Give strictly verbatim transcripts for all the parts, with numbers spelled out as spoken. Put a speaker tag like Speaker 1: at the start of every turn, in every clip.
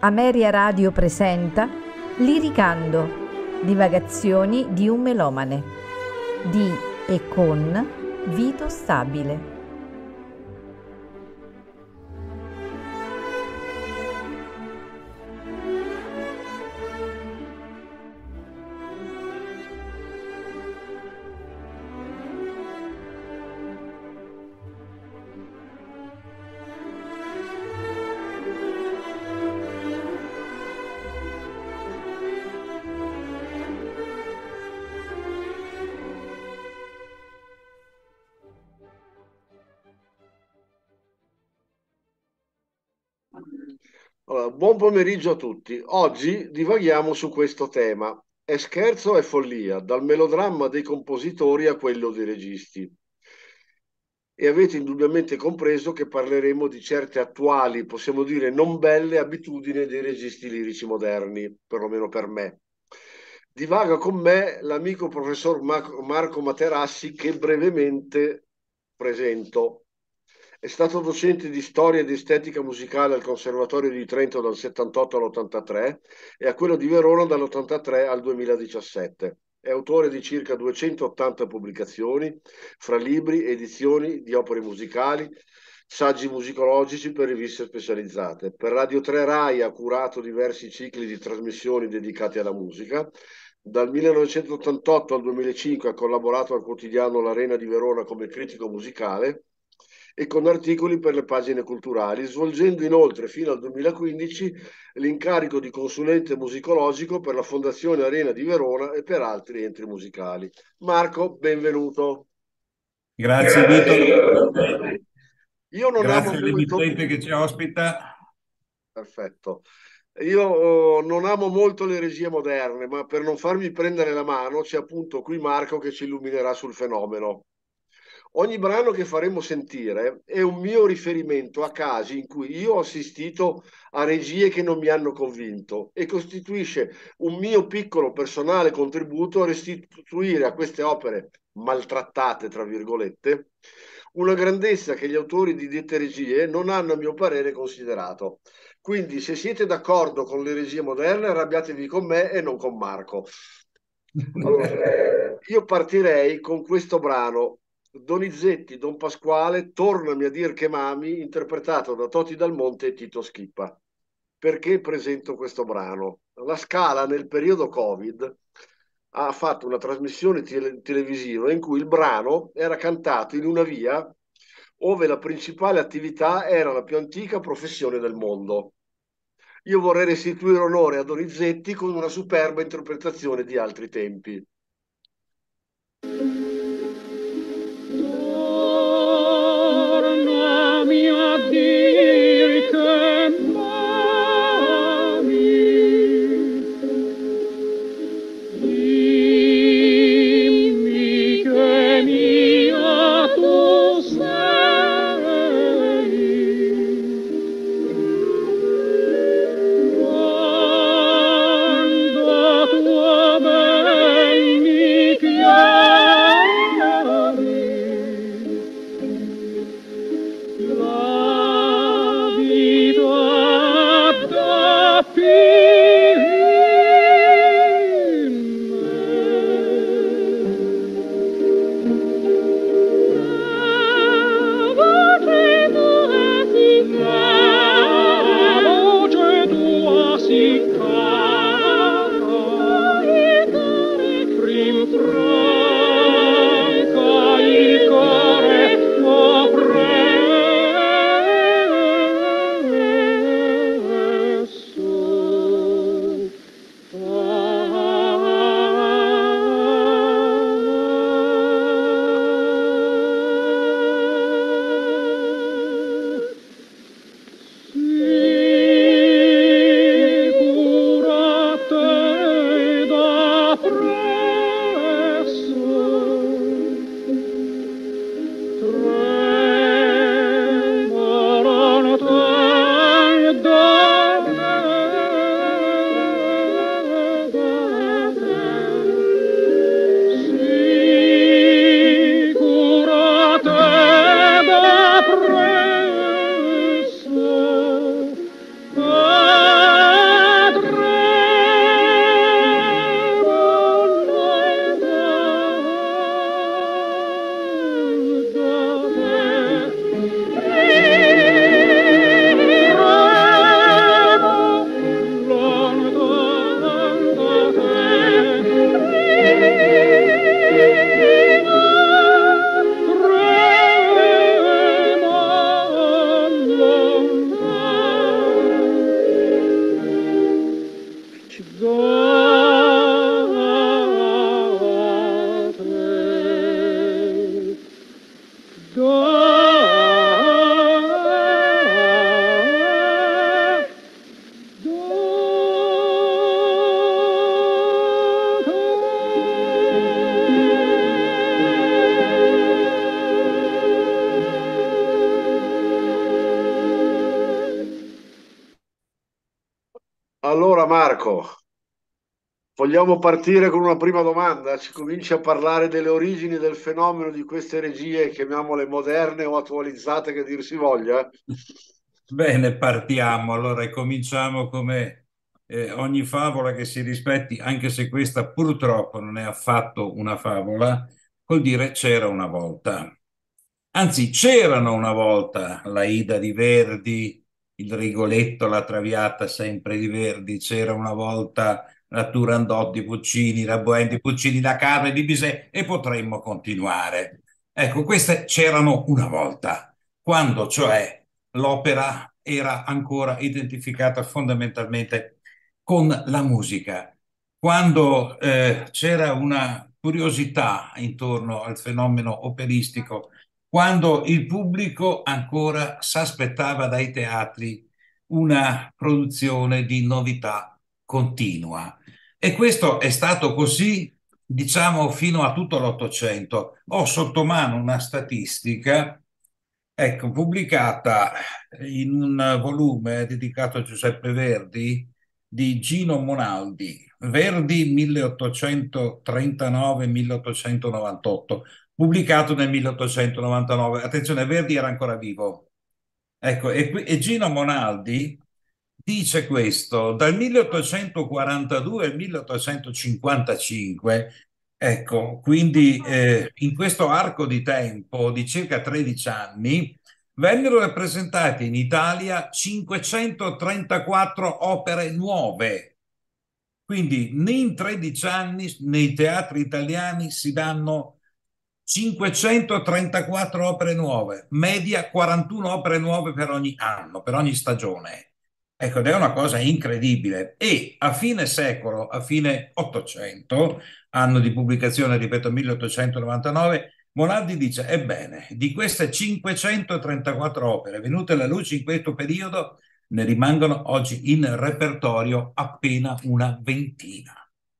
Speaker 1: Ameria Radio presenta Liricando, divagazioni di un melomane, di e con Vito Stabile.
Speaker 2: Allora, buon pomeriggio a tutti. Oggi divaghiamo su questo tema. È scherzo o è follia? Dal melodramma dei compositori a quello dei registi. E avete indubbiamente compreso che parleremo di certe attuali, possiamo dire non belle, abitudini dei registi lirici moderni, perlomeno per me. Divaga con me l'amico professor Marco Materassi, che brevemente presento. È stato docente di storia ed estetica musicale al Conservatorio di Trento dal settantotto all'ottantatré e a quello di Verona dall'ottantatré al duemiladiciassette. È autore di circa duecentottanta pubblicazioni, fra libri, edizioni di opere musicali, saggi musicologici per riviste specializzate. Per Radio tre Rai ha curato diversi cicli di trasmissioni dedicati alla musica. Dal millenovecentottantotto al duemilacinque ha collaborato al quotidiano L'Arena di Verona come critico musicale e con articoli per le pagine culturali, svolgendo inoltre fino al duemilaquindici l'incarico di consulente musicologico per la Fondazione Arena di Verona e per altri enti musicali. Marco, benvenuto.
Speaker 3: Grazie Vito,
Speaker 2: Io non amo
Speaker 3: grazie
Speaker 2: molto...
Speaker 3: all'emittente che ci ospita.
Speaker 2: Perfetto. Io oh, non amo molto le regie moderne, ma per non farmi prendere la mano c'è appunto qui Marco che ci illuminerà sul fenomeno. Ogni brano che faremo sentire è un mio riferimento a casi in cui io ho assistito a regie che non mi hanno convinto e costituisce un mio piccolo personale contributo a restituire a queste opere maltrattate, tra virgolette, una grandezza che gli autori di dette regie non hanno, a mio parere, considerato. Quindi, se siete d'accordo con le regie moderne, arrabbiatevi con me e non con Marco. Allora, io partirei con questo brano, Donizetti, Don Pasquale, Tornami a dir che mami, interpretato da Toti Dal Monte e Tito Schippa. Perché presento questo brano? La Scala nel periodo Covid ha fatto una trasmissione tele- televisiva in cui il brano era cantato in una via dove la principale attività era la più antica professione del mondo. Io vorrei restituire onore a Donizetti con una superba interpretazione di altri tempi.
Speaker 4: Tornami a dir che m'ami, dimmi che mia tu sei, quando tu a me mi chiami. La vita addobbi in me. Voce tua si fa, voce tua si fa, il cuore rinfranca, il cuore può presso.
Speaker 2: Allora Marco, vogliamo partire con una prima domanda? Ci cominci a parlare delle origini del fenomeno di queste regie, chiamiamole moderne o attualizzate, che dir si voglia?
Speaker 3: Bene, partiamo. Allora, e cominciamo come eh, ogni favola che si rispetti, anche se questa purtroppo non è affatto una favola, col dire c'era una volta. Anzi, c'erano una volta la Ida di Verdi, il Rigoletto, la Traviata sempre di Verdi, c'era una volta la Turandot di Puccini, la Bohème di Puccini, la Carmen di Bizet e potremmo continuare. Ecco, queste c'erano una volta, quando cioè l'opera era ancora identificata fondamentalmente con la musica, quando eh, c'era una curiosità intorno al fenomeno operistico, quando il pubblico ancora s'aspettava dai teatri una produzione di novità continua. E questo è stato così, diciamo, fino a tutto l'Ottocento. Ho sotto mano una statistica, ecco, pubblicata in un volume dedicato a Giuseppe Verdi di Gino Monaldi, Verdi milleottocentotrentanove-milleottocentonovantotto, pubblicato nel milleottocentonovantanove. Attenzione, Verdi era ancora vivo. Ecco, e, qui- e Gino Monaldi dice questo: dal milleottocentoquarantadue al milleottocentocinquantacinque, ecco, quindi eh, in questo arco di tempo di circa tredici anni, vennero rappresentate in Italia cinquecentotrentaquattro opere nuove. Quindi in tredici anni nei teatri italiani si danno cinquecentotrentaquattro opere nuove, media quarantuno opere nuove per ogni anno, per ogni stagione. Ecco, ed è una cosa incredibile. E a fine secolo, a fine Ottocento, anno di pubblicazione, ripeto, milleottocentonovantanove, Monaldi dice: ebbene, di queste cinquecentotrentaquattro opere venute alla luce in questo periodo, ne rimangono oggi in repertorio appena una ventina.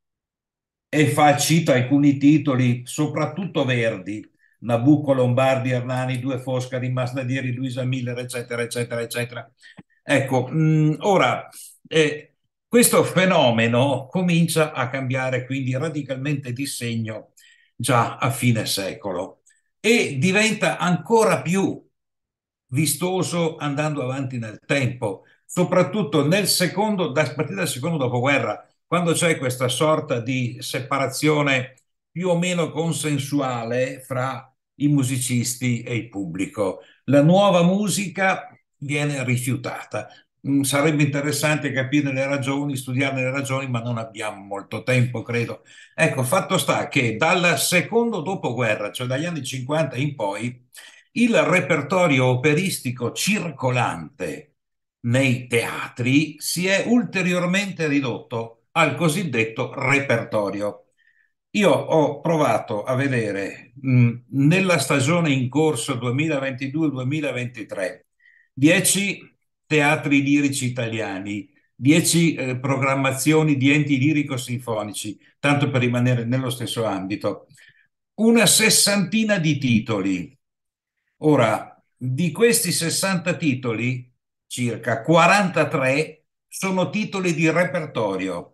Speaker 3: E fa, cita alcuni titoli, soprattutto Verdi, Nabucco, Lombardi, Hernani, Due Foscari, Masnadieri, Luisa Miller, eccetera, eccetera, eccetera. Ecco, mh, ora, eh, questo fenomeno comincia a cambiare quindi radicalmente di segno già a fine secolo e diventa ancora più vistoso andando avanti nel tempo, soprattutto nel secondo, da, a partire dal secondo dopoguerra, quando c'è questa sorta di separazione più o meno consensuale fra i musicisti e il pubblico. La nuova musica viene rifiutata. Mm, Sarebbe interessante capire le ragioni, studiare le ragioni, ma non abbiamo molto tempo, credo. Ecco, fatto sta che dal secondo dopoguerra, cioè dagli anni cinquanta in poi, il repertorio operistico circolante nei teatri si è ulteriormente ridotto al cosiddetto repertorio. Io ho provato a vedere mh, nella stagione in corso duemilaventidue-duemilaventitré dieci teatri lirici italiani, dieci eh, programmazioni di enti lirico-sinfonici, tanto per rimanere nello stesso ambito, una sessantina di titoli. Ora, di questi sessanta titoli, circa quarantatré sono titoli di repertorio.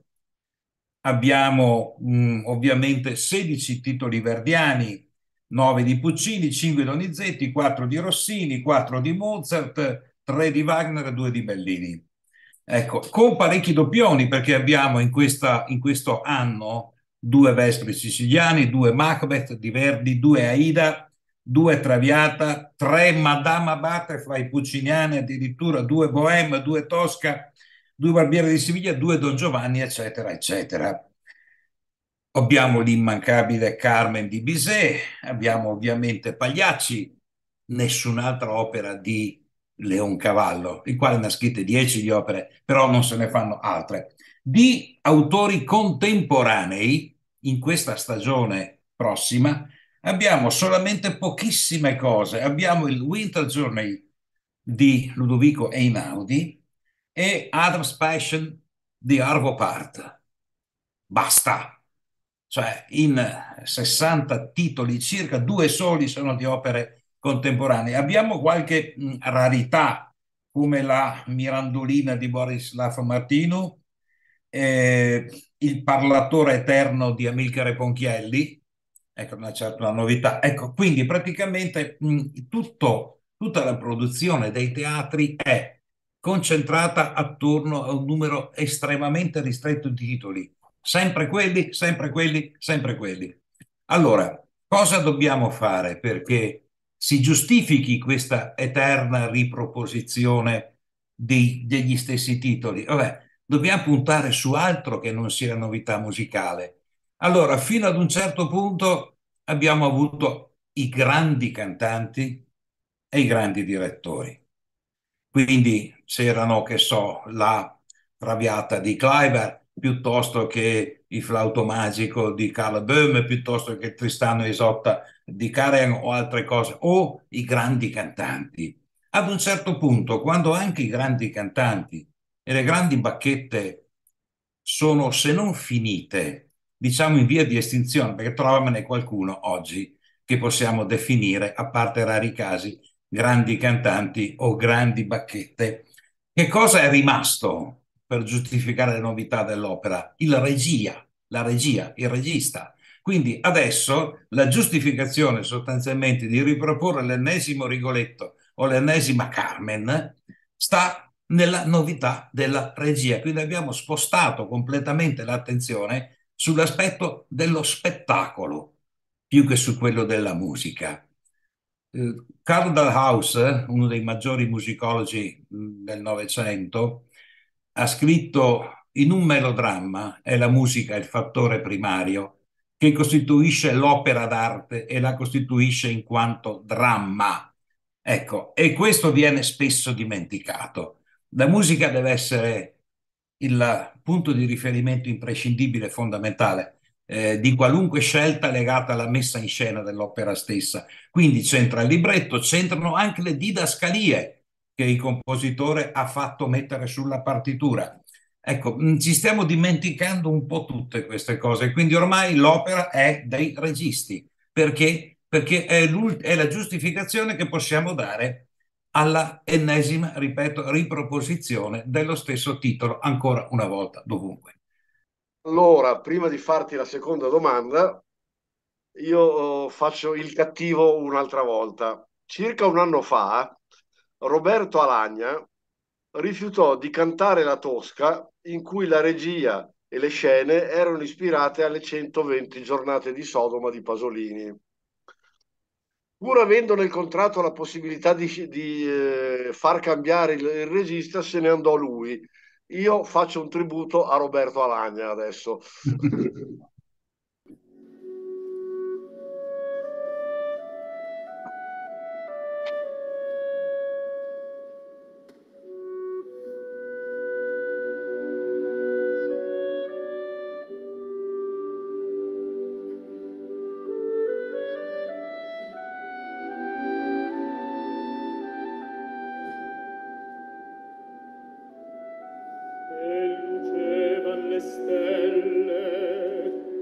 Speaker 3: Abbiamo mh, ovviamente sedici titoli verdiani, nove di Puccini, cinque di Donizetti, quattro di Rossini, quattro di Mozart, tre di Wagner e due di Bellini. Ecco, con parecchi doppioni, perché abbiamo in, questa, in questo anno due Vespri siciliani, due Macbeth di Verdi, due Aida, due Traviata, tre Madama Butterfly pucciniane, addirittura due Bohème, due Tosca, due Barbieri di Siviglia, due Don Giovanni, eccetera, eccetera. Abbiamo l'immancabile Carmen di Bizet, abbiamo ovviamente Pagliacci, nessun'altra opera di Leoncavallo, il quale ne ha scritte dieci di opere, però non se ne fanno altre. Di autori contemporanei, in questa stagione prossima, abbiamo solamente pochissime cose. Abbiamo il Winter Journey di Ludovico Einaudi e Adam's Passion di Arvo Part. Basta. Cioè, in sessanta titoli, circa due soli sono di opere contemporanee. Abbiamo qualche mh, rarità, come la Mirandolina di Borislav Martinu, eh, il parlatore eterno di Amilcare Ponchielli, ecco una certa novità. Ecco, quindi praticamente mh, tutto, tutta la produzione dei teatri è concentrata attorno a un numero estremamente ristretto di titoli. Sempre quelli, sempre quelli, sempre quelli. Allora, cosa dobbiamo fare perché si giustifichi questa eterna riproposizione dei- degli stessi titoli? Vabbè, dobbiamo puntare su altro che non sia novità musicale. Allora, fino ad un certo punto abbiamo avuto i grandi cantanti e i grandi direttori. Quindi c'erano, che so, la Traviata di Kleiber, piuttosto che il Flauto Magico di Carl Böhm, piuttosto che Tristano e Isotta di Karajan o altre cose, o i grandi cantanti. Ad un certo punto, quando anche i grandi cantanti e le grandi bacchette sono, se non finite, diciamo in via di estinzione, perché trovamene qualcuno oggi che possiamo definire, a parte rari casi, grandi cantanti o grandi bacchette. Che cosa è rimasto per giustificare le novità dell'opera? Il regia, la regia, il regista. Quindi adesso la giustificazione sostanzialmente di riproporre l'ennesimo Rigoletto o l'ennesima Carmen sta nella novità della regia. Quindi abbiamo spostato completamente l'attenzione sull'aspetto dello spettacolo più che su quello della musica. Eh, Karl Dalhaus, uno dei maggiori musicologi mh, del Novecento, ha scritto in un melodramma è la musica il fattore primario che costituisce l'opera d'arte e la costituisce in quanto dramma. Ecco, e questo viene spesso dimenticato. La musica deve essere il punto di riferimento imprescindibile e fondamentale eh, di qualunque scelta legata alla messa in scena dell'opera stessa. Quindi c'entra il libretto, c'entrano anche le didascalie che il compositore ha fatto mettere sulla partitura. Ecco, mh, ci stiamo dimenticando un po' tutte queste cose, quindi ormai l'opera è dei registi. Perché? Perché è, è la giustificazione che possiamo dare alla ennesima, ripeto, riproposizione dello stesso titolo ancora una volta dovunque.
Speaker 2: Allora, prima di farti la seconda domanda, io eh, faccio il cattivo un'altra volta. Circa un anno fa, Roberto Alagna rifiutò di cantare la Tosca, in cui la regia e le scene erano ispirate alle centoventi giornate di Sodoma di Pasolini. Pur avendo nel contratto la possibilità di, di, eh, far cambiare il, il regista, se ne andò lui. Io faccio un tributo a Roberto Alagna adesso.
Speaker 4: E lucevano le stelle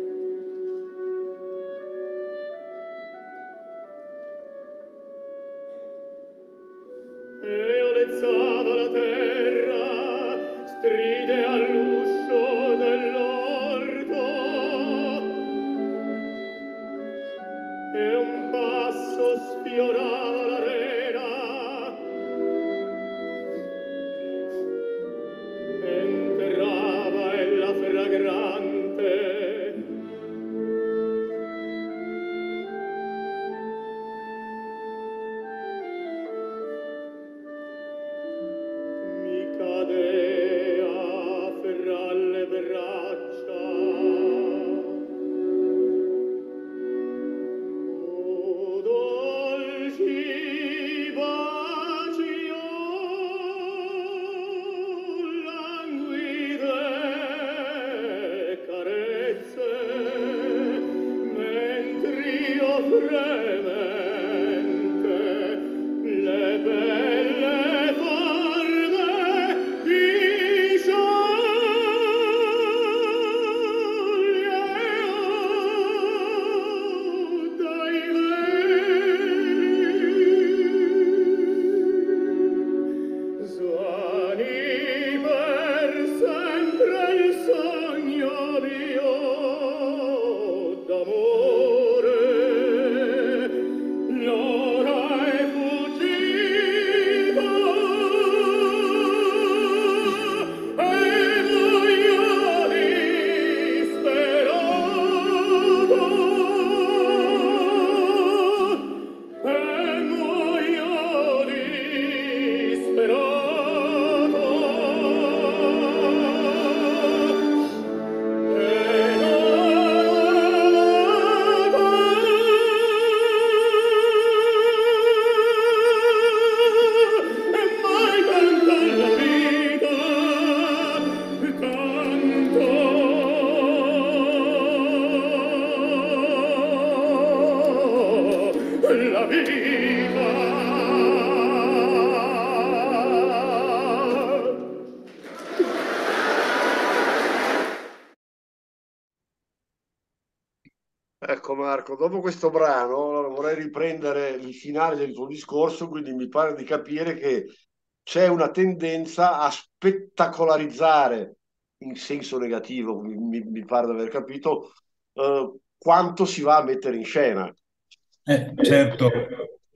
Speaker 2: Ecco Marco, dopo questo brano allora, vorrei riprendere il finale del tuo discorso, quindi mi pare di capire che c'è una tendenza a spettacolarizzare in senso negativo, mi, mi- mi pare di aver capito, eh, quanto si va a mettere in scena.
Speaker 3: Eh, certo,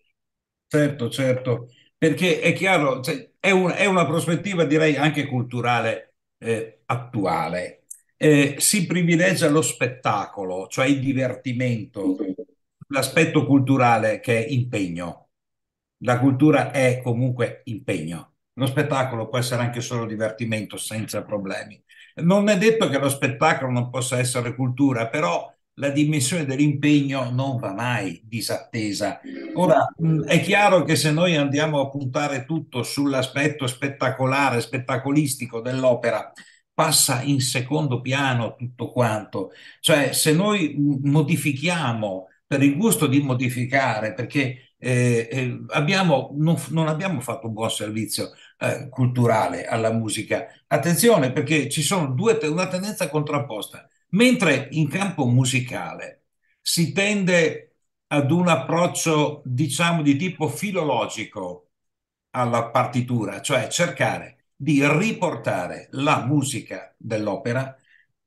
Speaker 3: certo, certo, perché è chiaro, cioè, è, un- è una prospettiva direi anche culturale eh, attuale. Eh, si privilegia lo spettacolo, cioè il divertimento, l'aspetto culturale che è impegno. La cultura è comunque impegno. Lo spettacolo può essere anche solo divertimento senza problemi. Non è detto che lo spettacolo non possa essere cultura, però la dimensione dell'impegno non va mai disattesa. Ora, mh, è chiaro che se noi andiamo a puntare tutto sull'aspetto spettacolare, spettacolistico dell'opera, passa in secondo piano tutto quanto. Cioè, se noi mh, modifichiamo per il gusto di modificare, perché eh, eh, abbiamo, non, non abbiamo fatto un buon servizio eh, culturale alla musica. Attenzione, perché ci sono due, una tendenza contrapposta. Mentre in campo musicale si tende ad un approccio, diciamo, di tipo filologico alla partitura, cioè cercare di riportare la musica dell'opera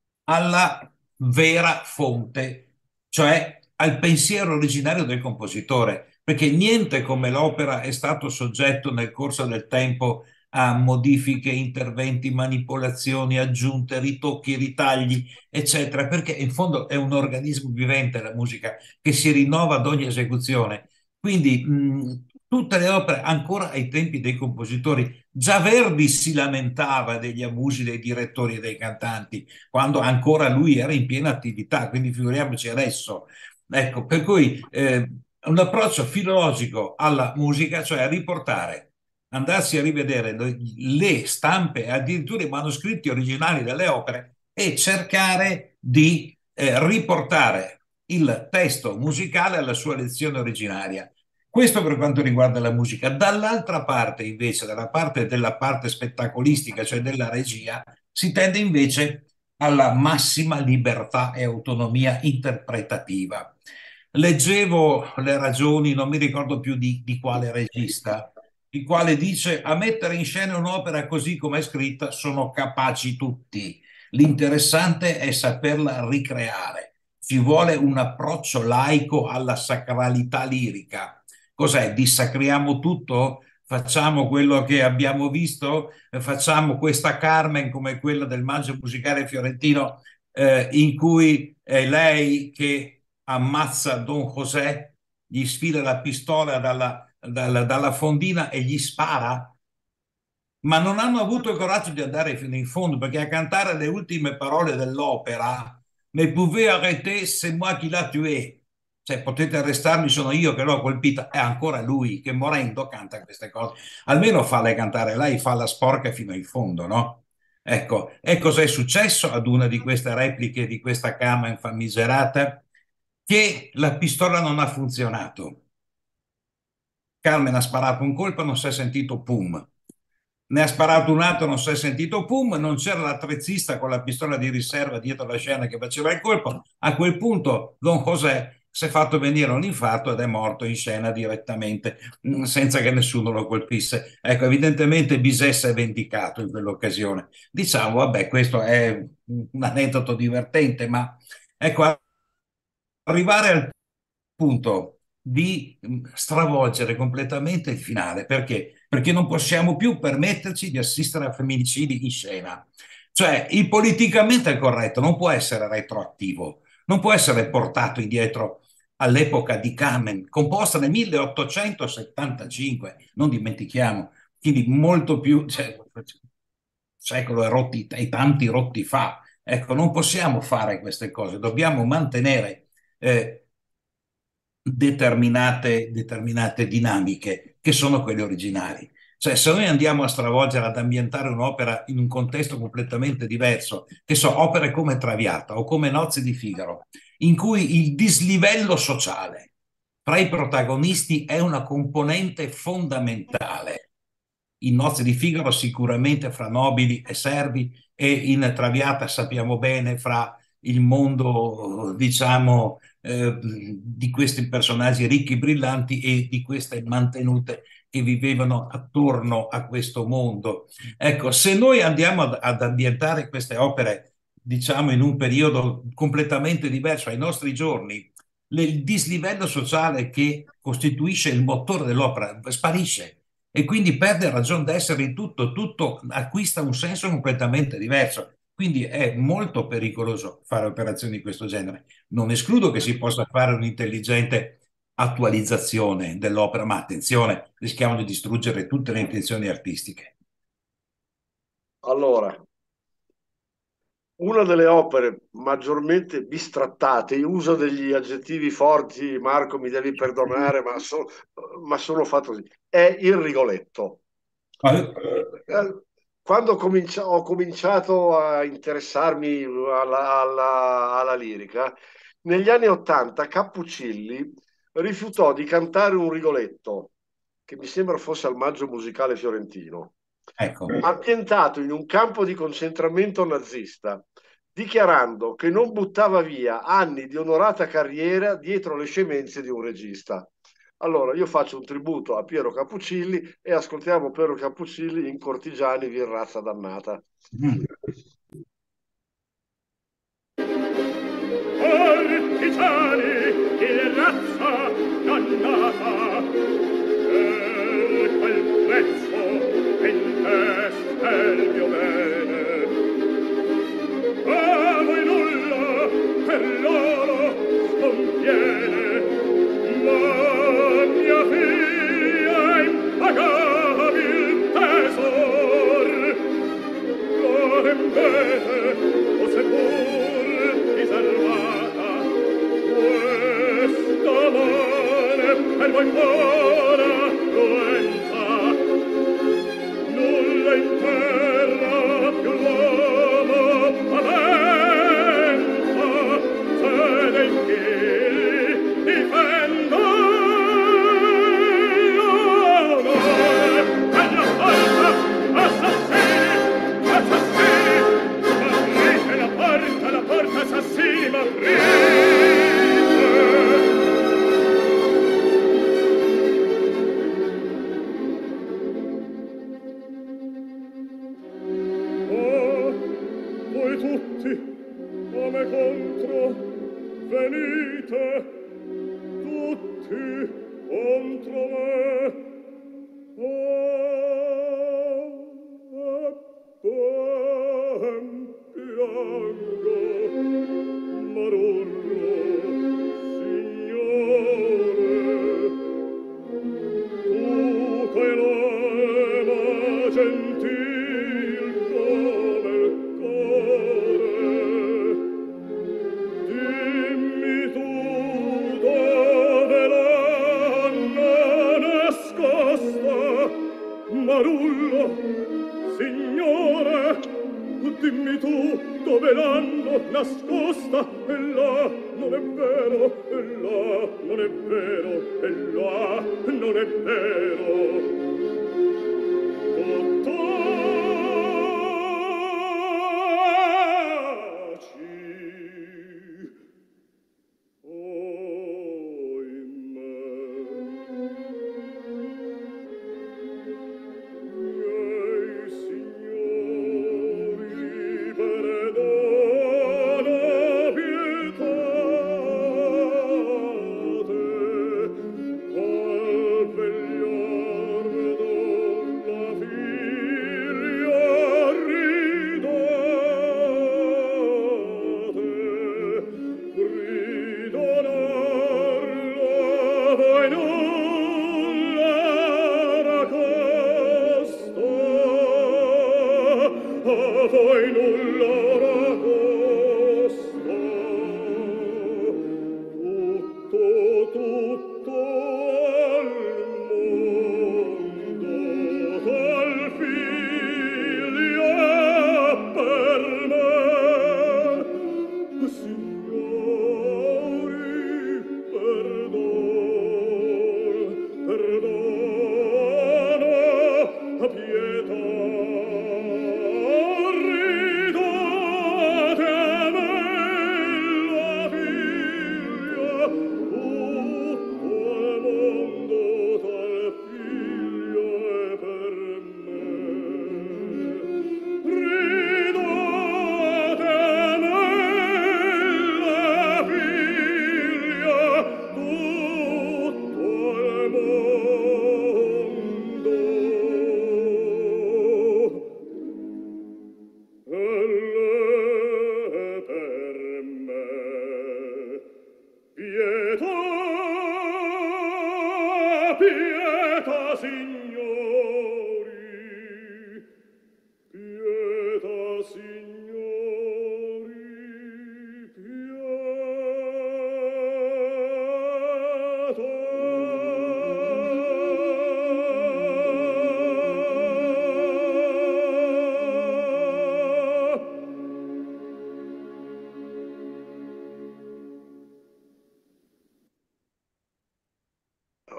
Speaker 3: alla vera fonte, cioè al pensiero originario del compositore, perché niente come l'opera è stato soggetto nel corso del tempo a modifiche, interventi, manipolazioni, aggiunte, ritocchi, ritagli, eccetera, perché in fondo è un organismo vivente la musica che si rinnova ad ogni esecuzione. Quindi mh, tutte le opere, ancora ai tempi dei compositori, già Verdi si lamentava degli abusi dei direttori e dei cantanti, quando ancora lui era in piena attività, quindi figuriamoci adesso. Ecco, per cui eh, un approccio filologico alla musica, cioè a riportare, andarsi a rivedere le, le stampe, addirittura i manoscritti originali delle opere e cercare di eh, riportare il testo musicale alla sua lezione originaria. Questo per quanto riguarda la musica. Dall'altra parte, invece, dalla parte della parte spettacolistica, cioè della regia, si tende invece alla massima libertà e autonomia interpretativa. Leggevo le ragioni, non mi ricordo più di, di quale regista, il quale dice: a mettere in scena un'opera così come è scritta sono capaci tutti. L'interessante è saperla ricreare. Ci vuole un approccio laico alla sacralità lirica. Cos'è? Dissacriamo tutto? Facciamo quello che abbiamo visto? Facciamo questa Carmen come quella del Maggio musicale fiorentino, eh, in cui è lei che ammazza Don José, gli sfila la pistola dalla, dalla, dalla fondina e gli spara, ma non hanno avuto il coraggio di andare fino in fondo, perché a cantare le ultime parole dell'opera, mais pouvez arrêter, c'est moi qui l'a tué. Cioè, potete arrestarmi, sono io che l'ho colpita. È ancora lui che morendo canta queste cose. Almeno falle cantare lei, fa la sporca fino in fondo, no? Ecco, e cos'è successo ad una di queste repliche di questa Carmen famigerata? Che la pistola non ha funzionato. Carmen ha sparato un colpo e non si è sentito pum. Ne ha sparato un altro, non si è sentito pum, non c'era l'attrezzista con la pistola di riserva dietro la scena che faceva il colpo. A quel punto Don José si è fatto venire un infarto ed è morto in scena direttamente, mh, senza che nessuno lo colpisse. Ecco, evidentemente Bizet si è vendicato in quell'occasione. Diciamo, vabbè, questo è un aneddoto divertente, ma ecco, arrivare al punto di mh, stravolgere completamente il finale. Perché? Perché non possiamo più permetterci di assistere a femminicidi in scena. Cioè, il politicamente corretto non può essere retroattivo, non può essere portato indietro all'epoca di Carmen, composta nel milleottocentosettantacinque, non dimentichiamo, quindi molto più, cioè, secolo e, rotti, e tanti rotti fa. Ecco, non possiamo fare queste cose, dobbiamo mantenere eh, determinate, determinate dinamiche che sono quelle originali. Cioè, se noi andiamo a stravolgere, ad ambientare un'opera in un contesto completamente diverso, che so, opere come Traviata o come Nozze di Figaro, in cui il dislivello sociale tra i protagonisti è una componente fondamentale. In Nozze di Figaro sicuramente fra nobili e servi, e in Traviata sappiamo bene fra il mondo, diciamo, eh, di questi personaggi ricchi, brillanti e di queste mantenute che vivevano attorno a questo mondo. Ecco, se noi andiamo ad, ad ambientare queste opere, diciamo, in un periodo completamente diverso ai nostri giorni, le- il dislivello sociale che costituisce il motore dell'opera sparisce e quindi perde ragione d'essere in tutto, tutto acquista un senso completamente diverso. Quindi è molto pericoloso fare operazioni di questo genere. Non escludo che si possa fare un'intelligente attualizzazione dell'opera, ma attenzione, rischiamo di distruggere tutte le intenzioni artistiche.
Speaker 2: Allora, una delle opere maggiormente bistrattate, io uso degli aggettivi forti, Marco, mi devi perdonare, ma, so- ma sono fatto così, è il Rigoletto. Eh, Quando comincia- ho cominciato a interessarmi alla, alla- alla lirica, negli anni Ottanta Cappuccilli rifiutò di cantare un Rigoletto, che mi sembra fosse al Maggio Musicale Fiorentino,
Speaker 3: Ecco,
Speaker 2: ambientato in un campo di concentramento nazista, dichiarando che non buttava via anni di onorata carriera dietro le scemenze di un regista. Allora, io faccio un tributo a Piero Cappuccilli e ascoltiamo Piero Cappuccilli in Cortigiani, Vir razza dannata.
Speaker 3: mm,
Speaker 4: Cortigiani, il razza dannata, per quel prezzo in testa il mio bene. A voi nulla per loro conviene, ma mia figlia impagabil tesor, l'ora invece, o seppur riservata, questa mane per voi buona cruenta, nulla in terra più l'uomo paventa, sede in chi difenda l'onore. Alla porta, assassini, assassini, aprite la porta, la porta, assassini, ma aprite. Oh, voi tutti, come contro, venite, tutti contro me. Oh, e ben piango, Marullo, signore, tu che l'ama gentil come il cuore, dimmi tu dove l'hanno nascosta, Marullo, signore, dimmi tu dove l'hanno nascosta, e là non è vero, e là non è vero, e là non è vero. Taci, oimè, miei signori, perdono pietate, al vegliardo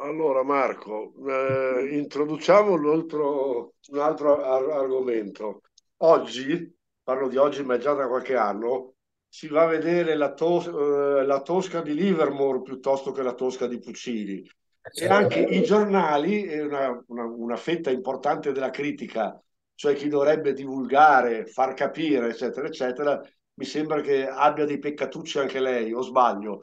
Speaker 2: Allora Marco, eh, introduciamo un altro, un altro ar- argomento. Oggi, parlo di oggi, ma è già da qualche anno, si va a vedere la, Tos- eh, la Tosca di Livermore piuttosto che la Tosca di Puccini. E anche i giornali, e una, una- una fetta importante della critica, cioè chi dovrebbe divulgare, far capire, eccetera, eccetera, mi sembra che abbia dei peccatucci anche lei, o sbaglio?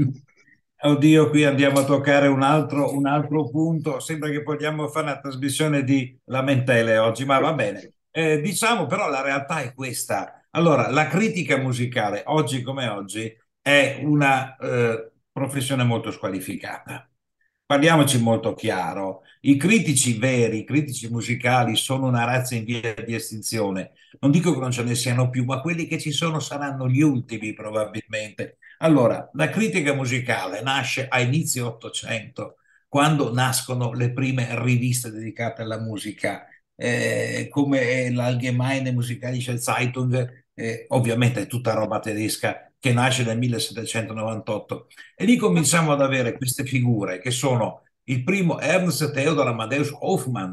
Speaker 3: Oddio, qui andiamo a toccare un altro, un altro punto. Sembra che vogliamo fare una trasmissione di lamentele oggi, ma va bene. Eh, diciamo però la realtà è questa. Allora, la critica musicale, oggi come oggi, è una eh, professione molto squalificata. Parliamoci molto chiaro. I critici veri, i critici musicali sono una razza in via di estinzione. Non dico che non ce ne siano più, ma quelli che ci sono saranno gli ultimi probabilmente. Allora, la critica musicale nasce a inizio Ottocento, quando nascono le prime riviste dedicate alla musica, eh, come l'Allgemeine Musikalische Zeitung, eh, ovviamente è tutta roba tedesca, che nasce nel millesettecentonovantotto. E lì cominciamo ad avere queste figure che sono il primo Ernst Theodor Amadeus Hoffmann,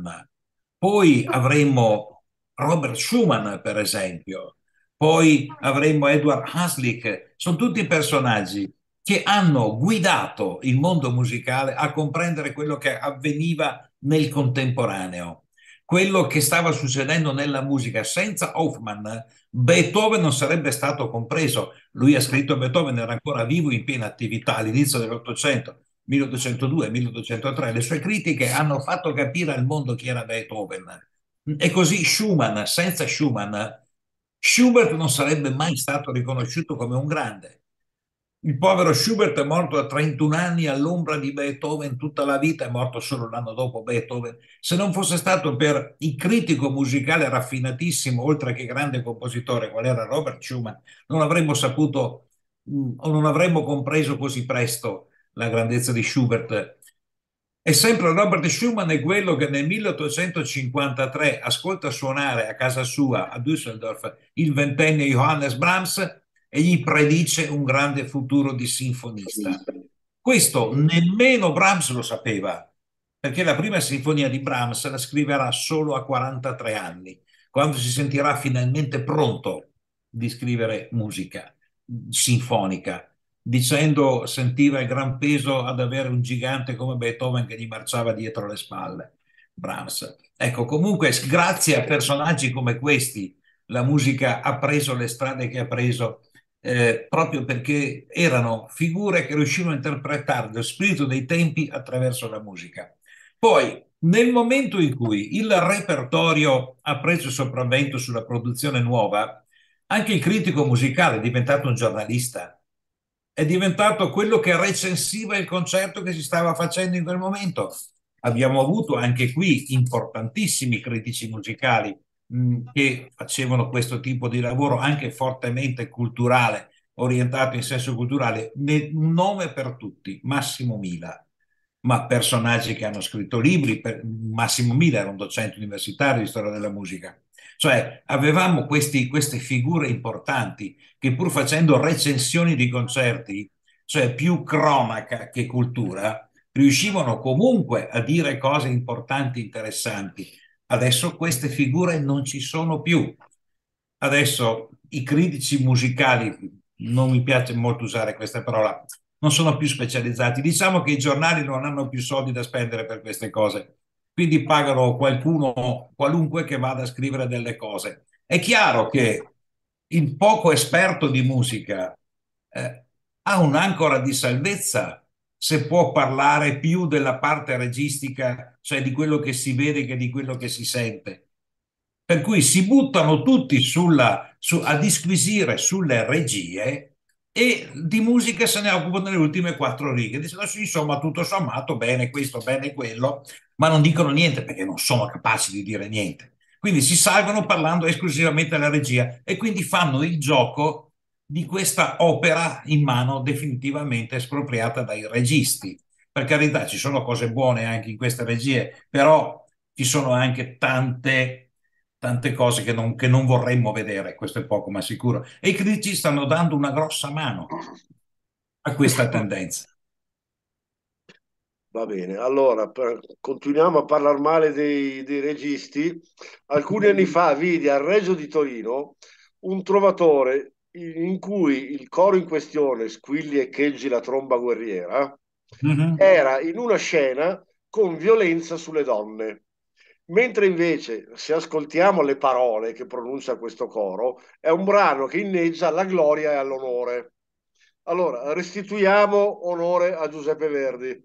Speaker 3: poi avremo Robert Schumann, per esempio, poi avremo Edward Haslick, sono tutti personaggi che hanno guidato il mondo musicale a comprendere quello che avveniva nel contemporaneo, quello che stava succedendo nella musica. Senza Hoffmann, Beethoven non sarebbe stato compreso. Lui ha scritto Beethoven, era ancora vivo in piena attività all'inizio dell'Ottocento, milleottocentodue milleottocentotre. Le sue critiche hanno fatto capire al mondo chi era Beethoven. E così Schumann, senza Schumann, Schubert non sarebbe mai stato riconosciuto come un grande. Il povero Schubert è morto a trentuno anni all'ombra di Beethoven tutta la vita, è morto solo l'anno dopo Beethoven. Se non fosse stato per il critico musicale raffinatissimo, oltre che grande compositore, qual era Robert Schumann, non avremmo saputo mh, o non avremmo compreso così presto la grandezza di Schubert. E sempre Robert Schumann è quello che nel milleottocentocinquantatré ascolta suonare a casa sua a Düsseldorf il ventenne Johannes Brahms e gli predice un grande futuro di sinfonista. Questo nemmeno Brahms lo sapeva, perché la prima sinfonia di Brahms la scriverà solo a quarantatré anni, quando si sentirà finalmente pronto di scrivere musica sinfonica, dicendo sentiva il gran peso ad avere un gigante come Beethoven che gli marciava dietro le spalle. Brahms. Ecco, comunque, grazie a personaggi come questi, la musica ha preso le strade che ha preso, eh, proprio perché erano figure che riuscivano a interpretare lo spirito dei tempi attraverso la musica. Poi, nel momento in cui il repertorio ha preso il sopravvento sulla produzione nuova, anche il critico musicale è diventato un giornalista, è diventato quello che recensiva il concerto che si stava facendo in quel momento. Abbiamo avuto anche qui importantissimi critici musicali mh, che facevano questo tipo di lavoro anche fortemente culturale, orientato in senso culturale. Ne, un nome per tutti, Massimo Mila, ma personaggi che hanno scritto libri. Per, Massimo Mila era un docente universitario di storia della musica. Cioè avevamo questi, queste figure importanti che pur facendo recensioni di concerti, cioè più cronaca che cultura, riuscivano comunque a dire cose importanti, interessanti. Adesso queste figure non ci sono più. Adesso i critici musicali, non mi piace molto usare questa parola, non sono più specializzati. Diciamo che i giornali non hanno più soldi da spendere per queste cose, quindi pagano qualcuno, qualunque, che vada a scrivere delle cose. È chiaro che il poco esperto di musica eh, ha un'ancora di salvezza se può parlare più della parte registica, cioè di quello che si vede che di quello che si sente. Per cui si buttano tutti sulla, su, a disquisire sulle regie e di musica se ne occupano nelle ultime quattro righe. Dicono sì, insomma, tutto sommato, bene questo, bene quello, ma non dicono niente perché non sono capaci di dire niente. Quindi si salvano parlando esclusivamente alla regia e quindi fanno il gioco di questa opera in mano definitivamente espropriata dai registi. Per carità, ci sono cose buone anche in queste regie, però ci sono anche tante tante cose che non, che non vorremmo vedere, questo è poco ma sicuro. E i critici stanno dando una grossa mano a questa tendenza.
Speaker 2: Va bene, allora per- continuiamo a parlare male dei, dei registi. Alcuni anni fa vidi al Regio di Torino un trovatore in in cui il coro in questione, Squilli e Cheggi la tromba guerriera,
Speaker 3: Mhm.
Speaker 2: era in una scena con violenza sulle donne. Mentre invece, se ascoltiamo le parole che pronuncia questo coro, è un brano che inneggia alla gloria e all'onore. Allora, restituiamo onore a Giuseppe Verdi.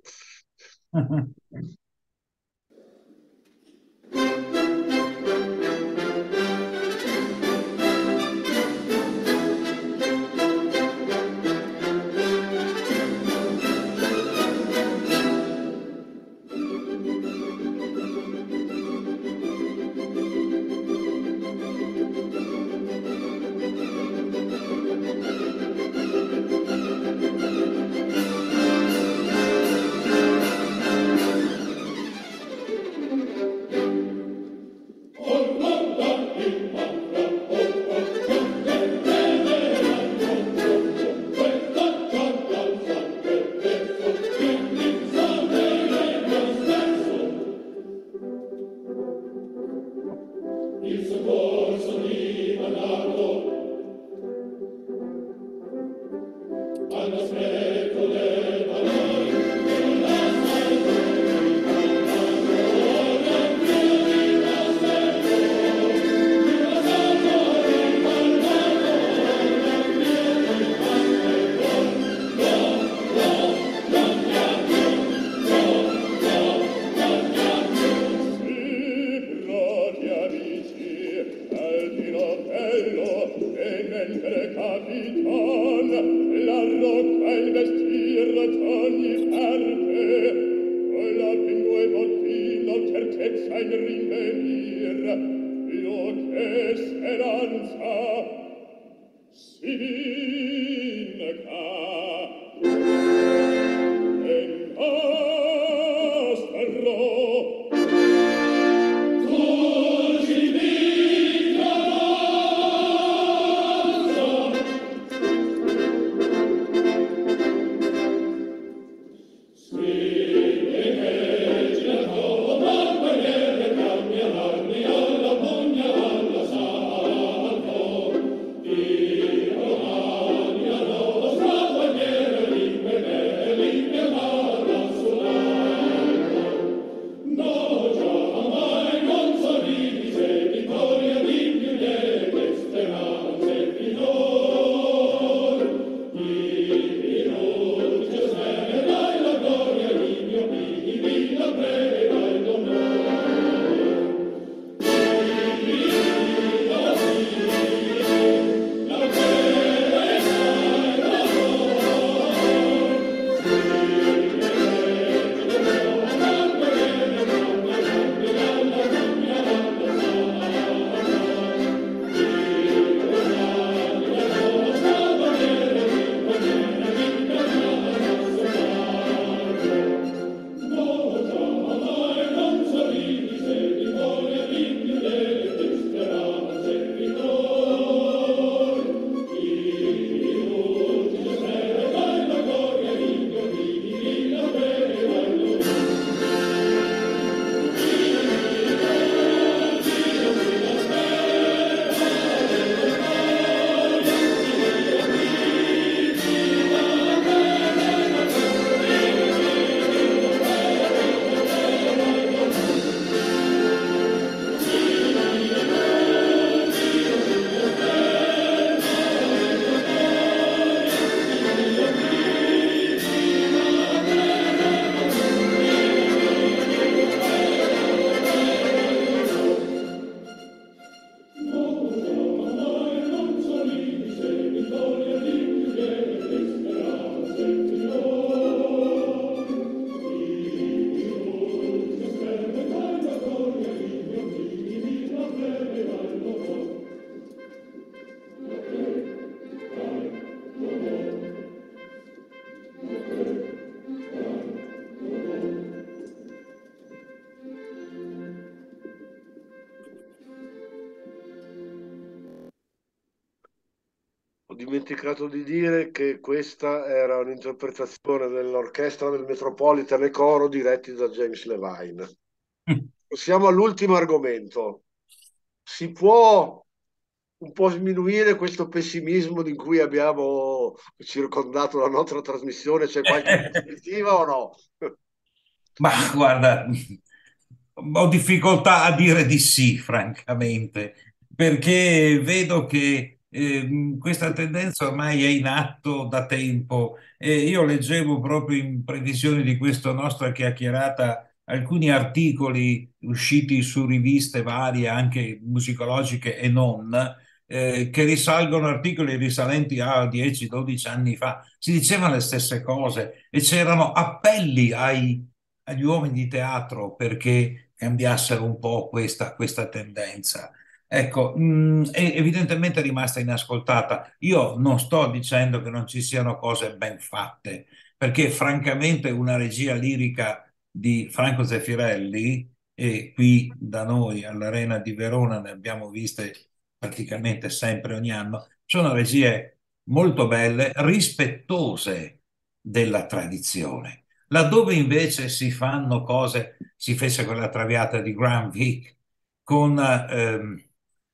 Speaker 4: Dio
Speaker 2: dimenticato di dire che questa era un'interpretazione dell'orchestra del Metropolitan e Coro diretti da James Levine. Passiamo all'ultimo argomento. Si può un po' sminuire questo pessimismo di cui abbiamo circondato la nostra trasmissione? C'è qualche prospettiva o no?
Speaker 3: Ma guarda, ho difficoltà a dire di sì, francamente, perché vedo che eh, questa tendenza ormai è in atto da tempo e io leggevo proprio in previsione di questa nostra chiacchierata alcuni articoli usciti su riviste varie, anche musicologiche e non, eh, che risalgono articoli risalenti a dieci dodici anni fa. Si dicevano le stesse cose e c'erano appelli ai agli uomini di teatro perché cambiassero un po' questa, questa tendenza. Ecco, mh, è evidentemente rimasta inascoltata. Io non sto dicendo che non ci siano cose ben fatte, perché francamente una regia lirica di Franco Zeffirelli, e qui da noi all'Arena di Verona ne abbiamo viste praticamente sempre ogni anno, sono regie molto belle, rispettose della tradizione. Laddove invece si fanno cose, si fece quella Traviata di Graham Vick con ehm,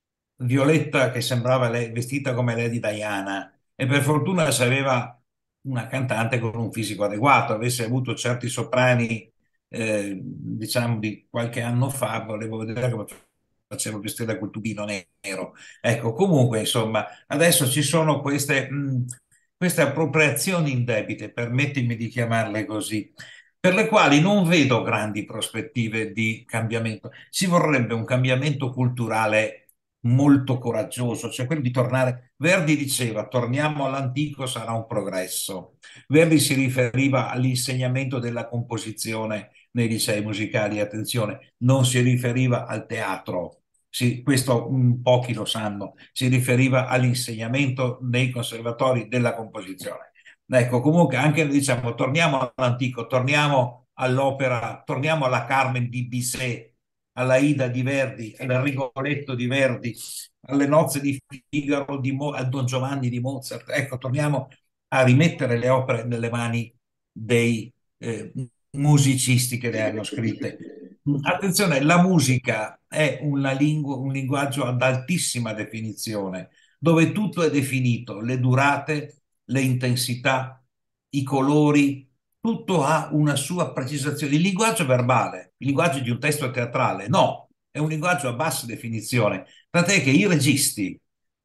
Speaker 3: Violetta che sembrava lei, vestita come Lady Diana e per fortuna se aveva una cantante con un fisico adeguato, avesse avuto certi soprani eh, diciamo di qualche anno fa, volevo vedere come faceva vestire quel tubino nero. Ecco, comunque insomma, adesso ci sono queste, mh, queste appropriazioni indebite, permettimi di chiamarle così, per le quali non vedo grandi prospettive di cambiamento. Ci vorrebbe un cambiamento culturale molto coraggioso, cioè quello di tornare. Verdi diceva: torniamo all'antico, sarà un progresso. Verdi si riferiva all'insegnamento della composizione nei licei musicali, attenzione, non si riferiva al teatro. Sì, questo mh, pochi lo sanno, si riferiva all'insegnamento nei conservatori della composizione. Ecco, comunque anche noi diciamo torniamo all'antico, torniamo all'opera, torniamo alla Carmen di Bizet, alla Ida di Verdi, al Rigoletto di Verdi, alle Nozze di Figaro, di Mo- al Don Giovanni di Mozart. Ecco, torniamo a rimettere le opere nelle mani dei eh, musicisti che le hanno scritte. Attenzione, la musica è una lingua, un linguaggio ad altissima definizione, dove tutto è definito, le durate, le intensità, i colori, tutto ha una sua precisazione. Il linguaggio verbale, il linguaggio di un testo teatrale, no, è un linguaggio a bassa definizione. Tant'è che i registi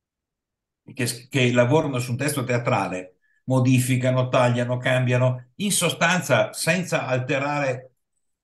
Speaker 3: che, che lavorano su un testo teatrale modificano, tagliano, cambiano, in sostanza senza alterare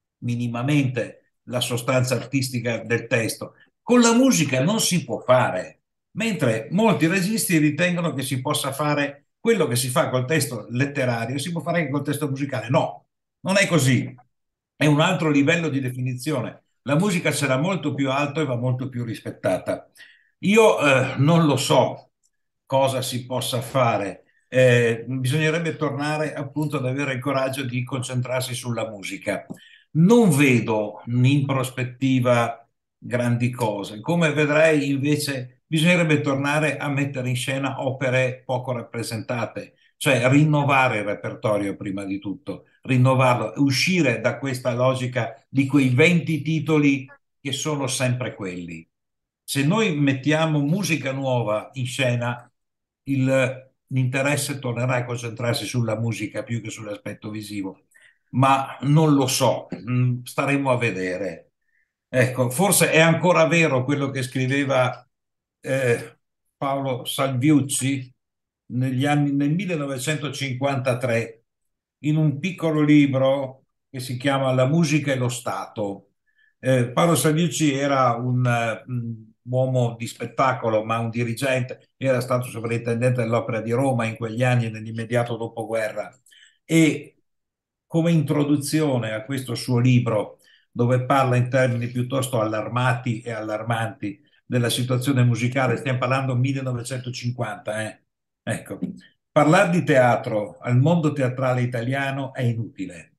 Speaker 3: minimamente la sostanza artistica del testo. Con la musica non si può fare, mentre molti registi ritengono che si possa fare quello che si fa col testo letterario, si può fare anche col testo musicale. No, non è così. È un altro livello di definizione. La musica sarà molto più alto e va molto più rispettata. Io eh, non lo so cosa si possa fare. Eh, bisognerebbe tornare appunto ad avere il coraggio di concentrarsi sulla musica. Non vedo in prospettiva grandi cose. Come vedrei invece bisognerebbe tornare a mettere in scena opere poco rappresentate, cioè rinnovare il repertorio prima di tutto, rinnovarlo, uscire da questa logica di quei venti titoli che sono sempre quelli. Se noi mettiamo musica nuova in scena, il, l'interesse tornerà a concentrarsi sulla musica più che sull'aspetto visivo, ma non lo so, mm, staremo a vedere. Ecco, forse è ancora vero quello che scriveva eh, Paolo Salviucci negli anni, nel millenovecentocinquantatré in un piccolo libro che si chiama La musica e lo Stato. Eh, Paolo Salviucci era un, eh, un uomo di spettacolo, ma un dirigente, era stato sovrintendente dell'Opera di Roma in quegli anni, nell'immediato dopoguerra. E come introduzione a questo suo libro, dove parla in termini piuttosto allarmati e allarmanti della situazione musicale, stiamo parlando millenovecentocinquanta, eh? Ecco, parlare di teatro al mondo teatrale italiano è inutile.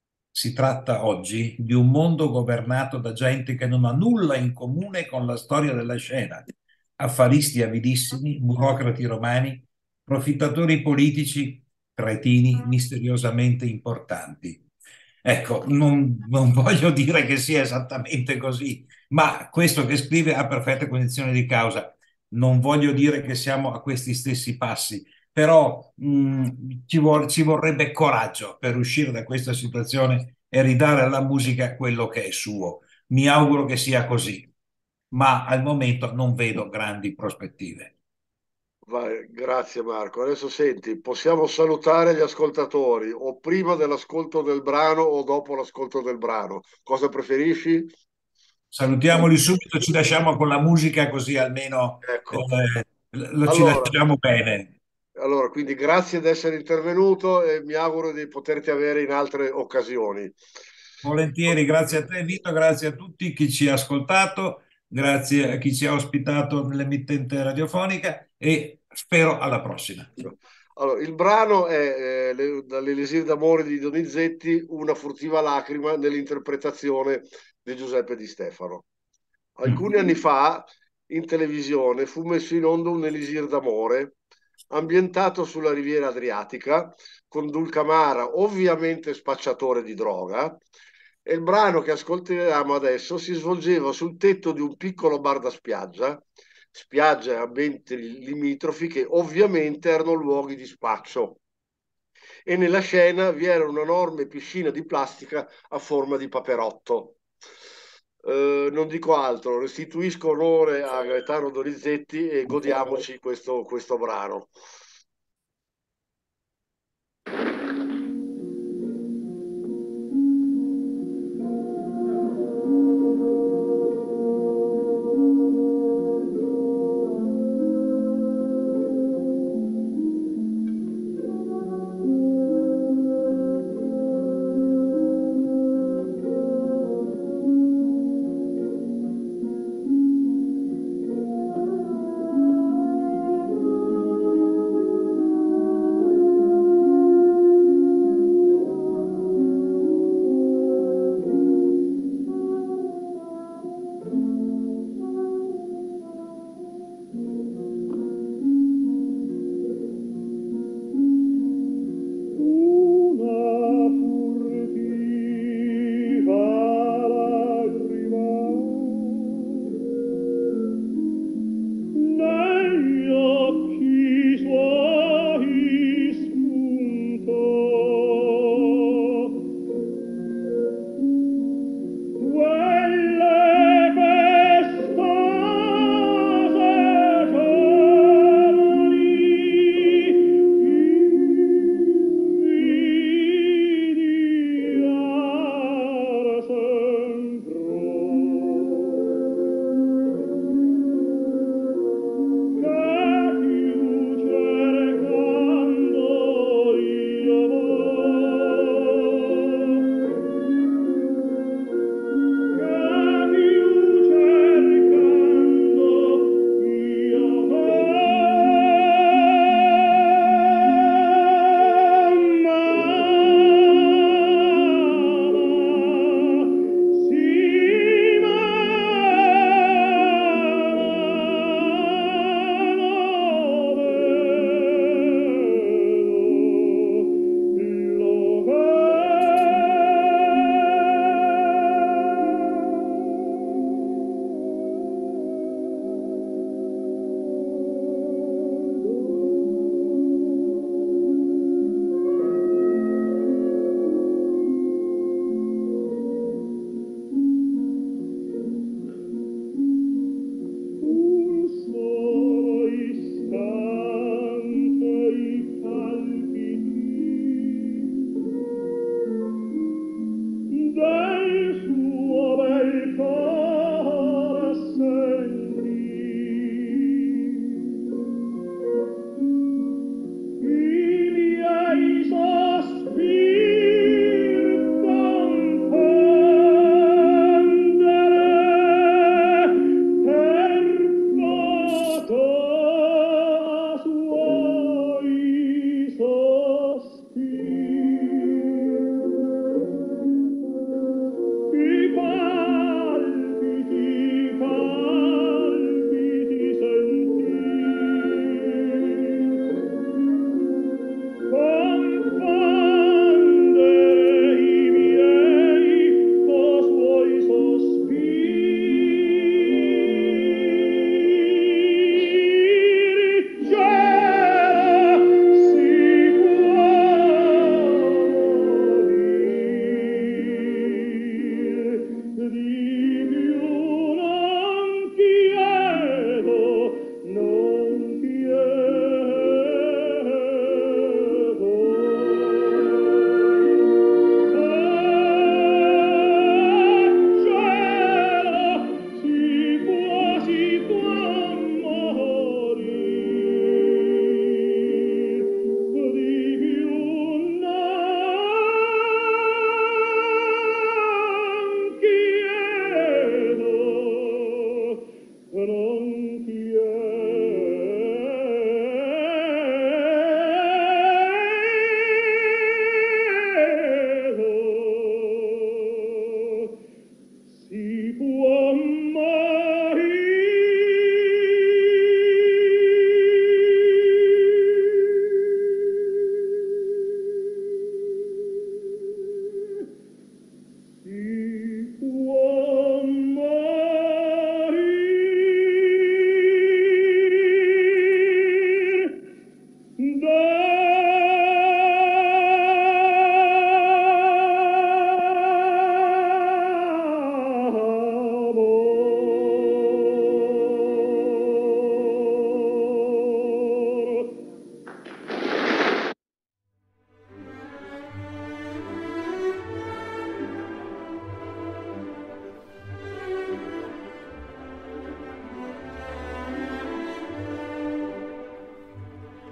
Speaker 3: Si tratta oggi di un mondo governato da gente che non ha nulla in comune con la storia della scena, affaristi avidissimi, burocrati romani, profittatori politici, cretini misteriosamente importanti. Ecco, non, non voglio dire che sia esattamente così, ma questo che scrive ha perfette condizioni di causa. Non voglio dire che siamo a questi stessi passi, però mh, ci, vuol- ci vorrebbe coraggio per uscire da questa situazione e ridare alla musica quello che è suo. Mi auguro che sia così, ma al momento non vedo grandi prospettive.
Speaker 2: Vai, grazie Marco. Adesso senti, possiamo salutare gli ascoltatori o prima dell'ascolto del brano o dopo l'ascolto del brano. Cosa preferisci?
Speaker 3: Salutiamoli subito, ci lasciamo con la musica così almeno
Speaker 2: Ecco,
Speaker 3: eh, lo ci
Speaker 2: allora,
Speaker 3: lasciamo bene.
Speaker 2: allora, quindi grazie di essere intervenuto e mi auguro di poterti avere in altre occasioni.
Speaker 3: Volentieri, grazie a te Vito, grazie a tutti chi ci ha ascoltato, grazie a chi ci ha ospitato nell'emittente radiofonica e spero alla prossima.
Speaker 2: Allora, il brano è eh, le- dall'Elisir d'amore di Donizetti, Una furtiva lacrima nell'interpretazione di Giuseppe Di Stefano. Alcuni anni fa in televisione fu messo in onda un Elisir d'amore ambientato sulla riviera Adriatica con Dulcamara, ovviamente spacciatore di droga, e il brano che ascolteremo adesso si svolgeva sul tetto di un piccolo bar da spiaggia, spiagge e ambienti limitrofi che ovviamente erano luoghi di spaccio. E nella scena vi era un'enorme piscina di plastica a forma di paperotto. Eh, non dico altro, restituisco onore a Gaetano Donizetti e godiamoci questo, questo brano.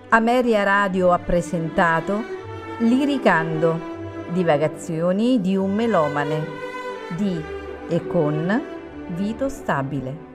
Speaker 1: Ameria Radio ha presentato Liricando, divagazioni di un melomane, di e con Vito Stabile.